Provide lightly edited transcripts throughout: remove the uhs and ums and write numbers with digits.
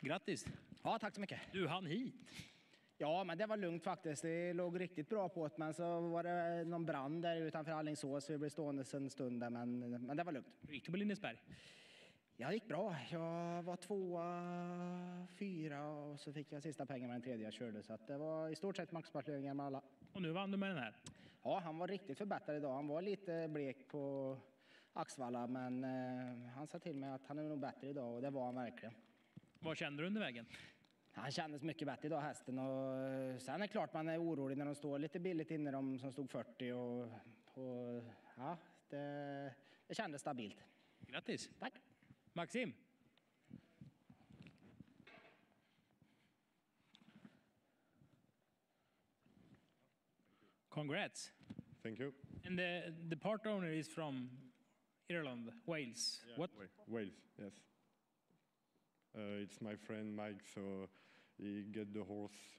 Grattis! Ja, tack så mycket. Du hann hit. Ja, men det var lugnt faktiskt. Det låg riktigt bra på det, men så var det någon brand där utanför Alingsås så vi blev stående en stund där, men det var lugnt. Hur gick det på Lindesberg? Jag gick bra. Jag var 2, 4 och så fick jag sista pengarna med den tredje jag körde. Så att det var i stort sett maxplaceringar med alla. Och nu vann du med den här? Ja, han var riktigt förbättrad idag. Han var lite blek på Axvalla, men han sa till mig att han är nog bättre idag och det var han verkligen. Vad kände du under vägen? Han kändes mycket bättre idag, hästen. Och sen är det klart man är orolig när de står lite billigt inne, de som stod 40. Och ja, det kändes stabilt. Grattis! Tack! Maxim? Congrats! Thank you. And the part owner is from Ireland, Wales. Yeah, What? Wales, yes. It's my friend Mike, so he get the horse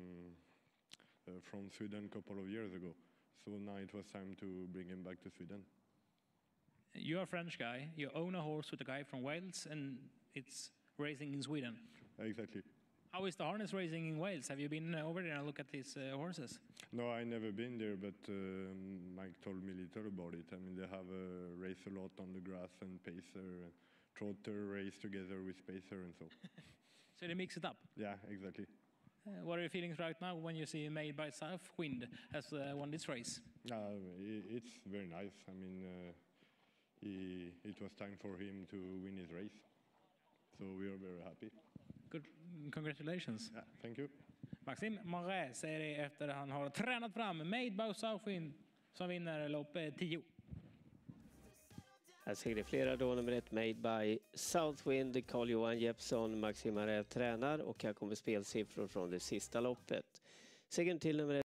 from Sweden a couple of years ago. So now it was time to bring him back to Sweden. You're a French guy. You own a horse with a guy from Wales, and it's racing in Sweden. Exactly. How is the harness racing in Wales? Have you been over there and look at these horses? No, I never been there, but Mike told me little about it. I mean, they have race a lot on the grass and pacer, and trotter race together with pacer and so. So they mix it up. Yeah, exactly. What are your feelings right now when you see Made by Southwind has won this race? It's very nice. I mean, it was time for him to win his race. So we are very happy. Good, congratulations. Yeah, thank you. Maxime Marais säger det efter att han har tränat fram Made by Southwind som vinner lopp 10. Här ser det flera då, nummer 1 Made by Southwind, Carl-Johan Jeppsson, Maxime Marais tränar och här kommer spelsiffror från det sista loppet. Segern till nummer 1